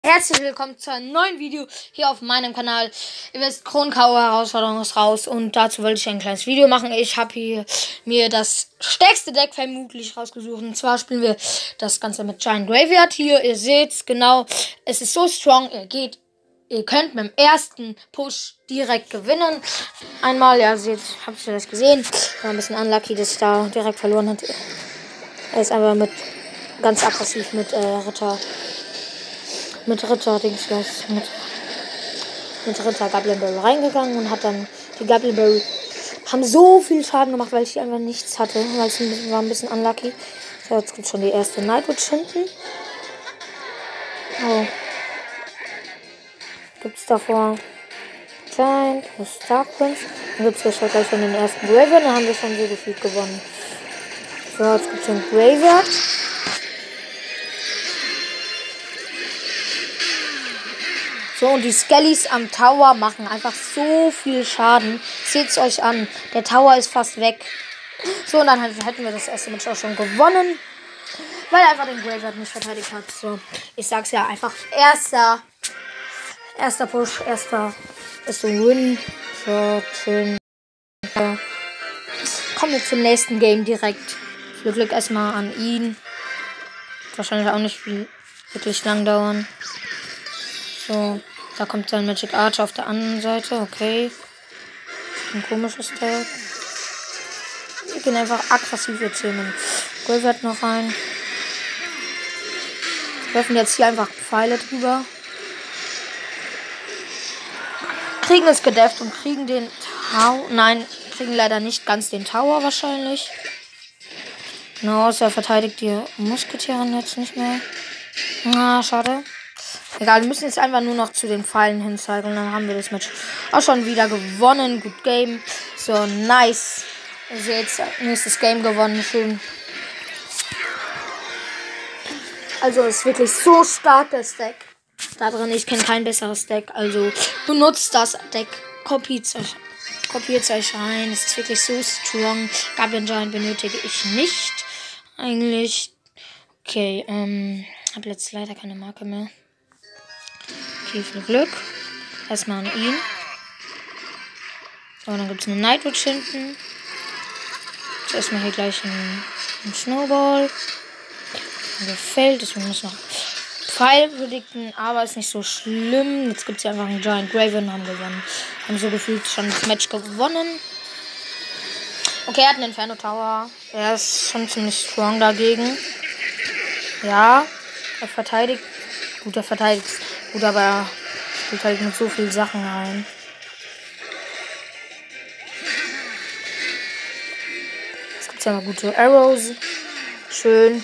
Herzlich willkommen zu einem neuen Video hier auf meinem Kanal. Ihr wisst, Kronkauer-Herausforderung ist raus und dazu wollte ich ein kleines Video machen. Ich habe hier mir das stärkste Deck vermutlich rausgesucht. Und zwar spielen wir das Ganze mit Giant Graveyard. Hier, ihr seht genau, es ist so strong. Ihr könnt mit dem ersten Push direkt gewinnen. Einmal, ja, seht, habt ihr das gesehen? War ein bisschen unlucky, dass ich da direkt verloren hat. Er ist einfach ganz aggressiv mit Ritter Dingslos, mit Ritter Goblin Barrel reingegangen und hat dann die Goblin Barrel haben so viel Schaden gemacht, weil ich einfach nichts hatte, weil es war ein bisschen unlucky. So, jetzt gibt es schon die erste Nightwitch hinten. Oh. Gibt es davor Giant, Dark Prince. Dann gibt es gleich schon den ersten Graveyard, dann haben wir schon so gefühlt gewonnen. So, jetzt gibt es den Graveyard. So, und die Skellys am Tower machen einfach so viel Schaden. Seht es euch an. Der Tower ist fast weg. So, und dann hätten wir das erste Match auch schon gewonnen. Weil er einfach den Graveyard nicht verteidigt hat. So, ich sag's ja einfach. Erster Push, erster ist ein Win. So, schön. Ja. Kommen wir zum nächsten Game direkt. Viel Glück erstmal an ihn. Wird wahrscheinlich auch nicht wirklich lang dauern. So. Da kommt sein Magic Archer auf der anderen Seite. Okay. Ein komisches Tag. Wir gehen einfach aggressiv jetzt hier mit Graveyard noch rein. Wir werfen jetzt hier einfach Pfeile drüber. Kriegen es gedefft und kriegen den Tower. Nein, kriegen leider nicht ganz den Tower wahrscheinlich. Genau, er verteidigt die Musketiere jetzt nicht mehr. Na, schade. Egal, wir müssen jetzt einfach nur noch zu den Pfeilen hin zeigen und dann haben wir das Match auch schon wieder gewonnen. Gut Game. So, nice. Also jetzt nächstes Game gewonnen. Schön. Also ist wirklich so stark das Deck. Da drin, ich kenne kein besseres Deck. Also benutzt das Deck. Kopiert es euch rein. Es ist wirklich so strong. Goblin Giant benötige ich nicht. Eigentlich. Okay, habe jetzt leider keine Marke mehr. Okay, viel Glück. Erstmal an ihn. So, dann gibt es eine Nightwitch hinten. Jetzt erstmal hier gleich ein Snowball. Gefällt, deswegen muss noch Pfeil predikten, aber ist nicht so schlimm. Jetzt gibt es hier einfach einen Giant Graveyard und haben gewonnen. Haben so gefühlt schon das Match gewonnen. Okay, er hat einen Inferno Tower. Er ist schon ziemlich strong dagegen. Ja, er verteidigt. Gut, er verteidigt gut, aber er spielt halt mit so viel Sachen rein. Jetzt gibt es ja mal gute Arrows. Schön.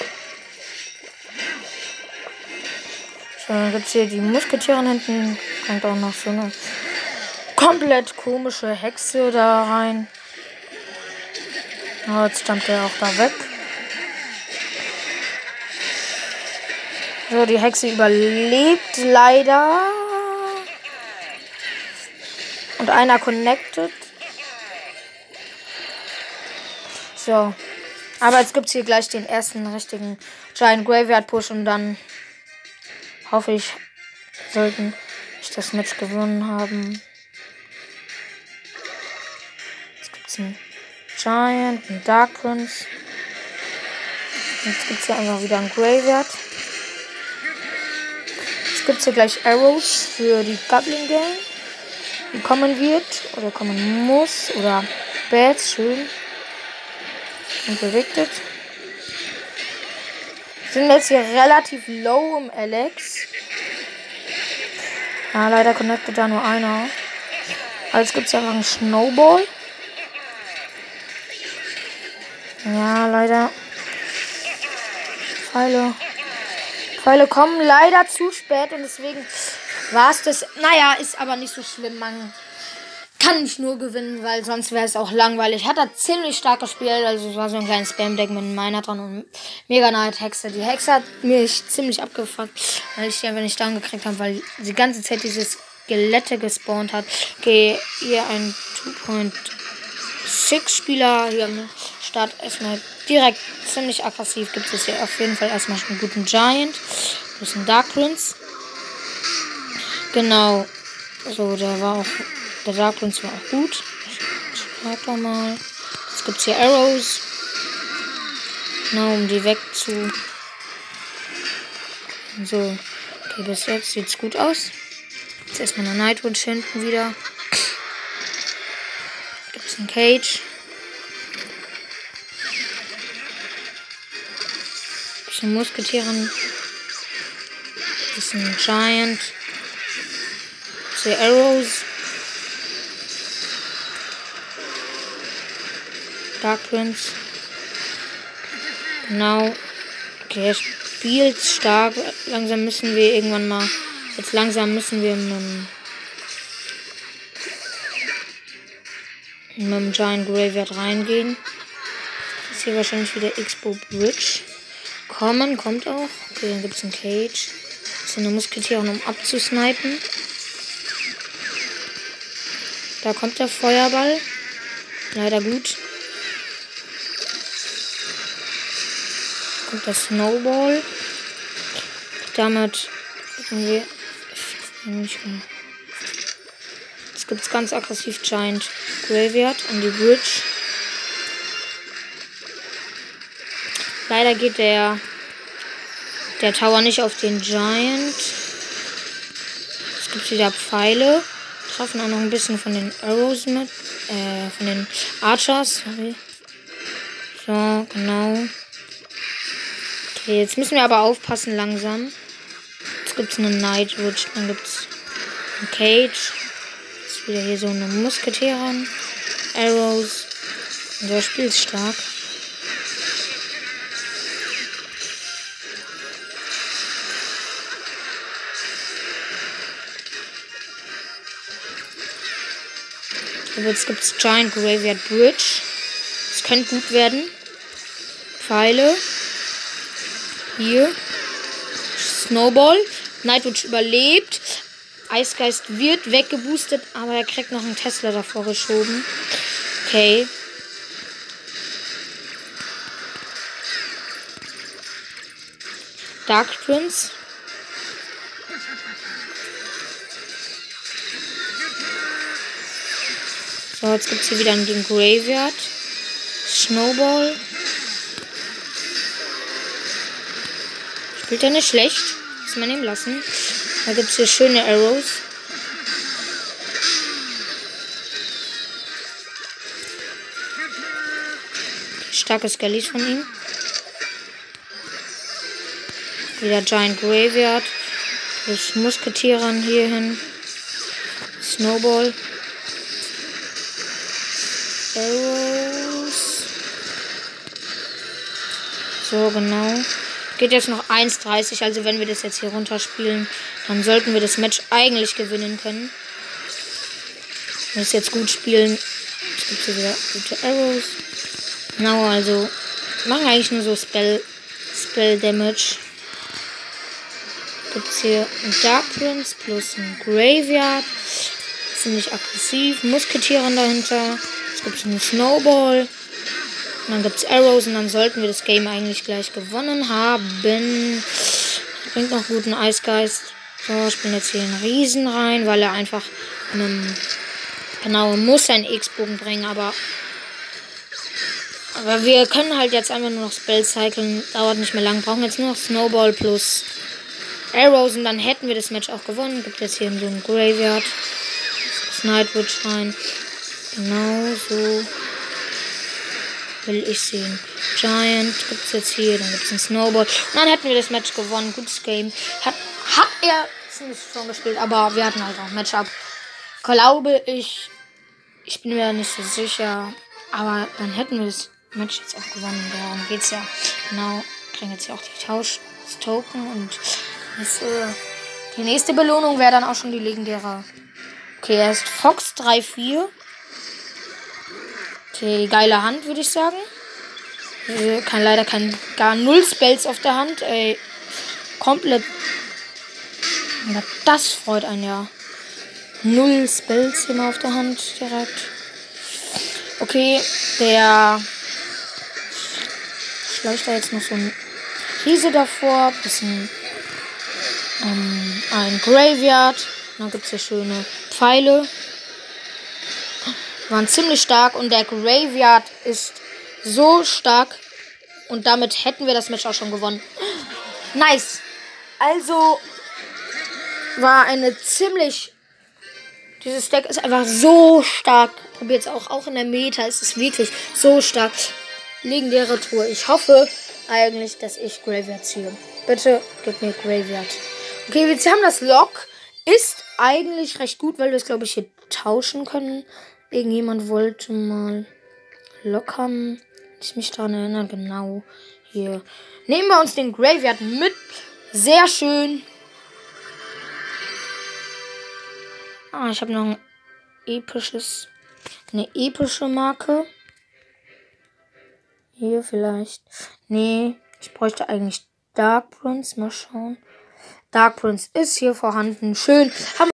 So, dann gibt es hier die Musketiere hinten. Kommt auch noch so eine komplett komische Hexe da rein. Oh, jetzt stammt der auch da weg. So, die Hexe überlebt leider. Und einer connected. So. Aber jetzt gibt es hier gleich den ersten richtigen Giant Graveyard Push und dann hoffe ich, sollten ich das Match gewonnen haben. Jetzt gibt es einen Giant, einen Dark Prince. Jetzt gibt es hier einfach wieder einen Graveyard. Gibt es hier gleich Arrows für die Goblin Gang, die kommen wird oder kommen muss, oder Bats, schön und predicted. Sind jetzt hier relativ low im Alex. Ja, leider connectet da nur einer. Aber jetzt gibt es ja einfach einen Snowball. Ja, leider. Pfeile kommen leider zu spät und deswegen war es das. Naja, ist aber nicht so schlimm. Man kann nicht nur gewinnen, weil sonst wäre es auch langweilig. Hat er ziemlich stark gespielt. Also es war so ein kleines Spam-Deck mit einem Miner dran und Mega Knight Hexe. Die Hexe hat mich ziemlich abgefuckt, weil ich die einfach nicht down gekriegt habe, weil die ganze Zeit dieses Skelette gespawnt hat. Okay, hier ein 2.6 Spieler hier am Start erstmal direkt ziemlich aggressiv. Gibt es hier auf jeden Fall erstmal einen guten Giant. Das ist ein Dark Prince. Genau. So, der Dark Prince war auch gut. Ich schreib doch mal. Jetzt gibt's hier Arrows. Genau, um die wegzu. So. Okay, bis jetzt sieht's gut aus. Jetzt erstmal eine Nightwitch hinten wieder. Gibt's einen Cage. Bisschen Musketieren. Bisschen Giant. Hier Arrows. Dark Prince. Genau. Okay, er spielt stark. Langsam müssen wir irgendwann mal. Jetzt langsam müssen wir mit dem Giant Graveyard reingehen. Das ist hier wahrscheinlich wieder Expo Bridge. Kommt auch. Okay, dann gibt es einen Cage. Das ist eine Musketiere, um abzusnipen. Da kommt der Feuerball. Leider gut. Kommt der Snowball. Damit hätten wir. Jetzt gibt es ganz aggressiv Giant Graveyard an die Bridge. Leider geht der Tower nicht auf den Giant. Es gibt wieder Pfeile. Treffen auch noch ein bisschen von den Arrows mit. Von den Archers. Sorry. So, genau. Okay, jetzt müssen wir aber aufpassen langsam. Jetzt gibt es eine Nightwitch. Dann gibt es ein Cage. Jetzt wieder hier so eine Musketiere. Arrows. Und der Spiel ist stark. Jetzt gibt es Giant Graveyard Bridge. Das könnte gut werden. Pfeile. Hier. Snowball. Nightwitch überlebt. Eisgeist wird weggeboostet, aber er kriegt noch einen Tesla davor geschoben. Okay. Dark Prince. So, jetzt gibt es hier wieder den Graveyard. Snowball. Spielt er nicht schlecht. Muss man ihm lassen. Da gibt es hier schöne Arrows. Starke Skellies von ihm. Wieder Giant Graveyard. Plus Musketierern hier hin. Snowball. Arrows. So, genau. Geht jetzt noch 1,30. Also wenn wir das jetzt hier runterspielen, dann sollten wir das Match eigentlich gewinnen können. Wenn wir es jetzt gut spielen. Es gibt hier wieder gute Arrows. Genau, also machen eigentlich nur so Spell Damage. Gibt es hier einen Dark Prince plus einen Graveyard. Ziemlich aggressiv. Musketieren dahinter. Es gibt einen Snowball. Und dann gibt es Arrows und dann sollten wir das Game eigentlich gleich gewonnen haben. Bringt noch guten Eisgeist. So, ich bin jetzt hier einen Riesen rein, weil er einfach genau muss seinen X-Bogen bringen, aber wir können halt jetzt einfach nur noch Spell cyclen. Dauert nicht mehr lang. Brauchen jetzt nur noch Snowball plus Arrows und dann hätten wir das Match auch gewonnen. Gibt jetzt hier so einen Graveyard. Das Nightwitch rein. Genau so will ich sehen. Giant gibt es jetzt hier. Dann gibt es einen Snowball. Und dann hätten wir das Match gewonnen. Gutes Game. Hat er ziemlich schon gespielt, aber wir hatten halt auch ein Matchup. Glaube ich. Ich bin mir nicht so sicher. Aber dann hätten wir das Match jetzt auch gewonnen. Darum geht's ja. Genau. Kriegen jetzt hier auch die Tausch-Token. Und die nächste Belohnung wäre dann auch schon die legendäre. Okay, er ist Fox 3-4. Okay, geile Hand, würde ich sagen. Leider gar 0 Spells auf der Hand. Ey, komplett. Na, das freut einen ja. 0 Spells immer auf der Hand direkt. Okay, der schleicht da jetzt noch so ein Riese davor. Bisschen ein Graveyard. dann gibt es hier schöne Pfeile. Waren ziemlich stark und der Graveyard ist so stark. Und damit hätten wir das Match auch schon gewonnen. Nice. Also war eine ziemlich... Dieses Deck ist einfach so stark. Probiert es auch in der Meta. Es ist wirklich so stark. Legendäre Tour. Ich hoffe eigentlich, dass ich Graveyard ziehe. Bitte gib mir Graveyard. Okay, wir haben das Lock. Ist eigentlich recht gut, weil wir es, glaube ich, hier tauschen können. Irgendjemand wollte mal Lock haben. Ich mich daran erinnere, genau. Hier. Nehmen wir uns den Graveyard mit. Sehr schön. Ich habe noch eine epische Marke. Hier vielleicht. Nee, ich bräuchte eigentlich Dark Prince. Mal schauen. Dark Prince ist hier vorhanden. Schön. Haben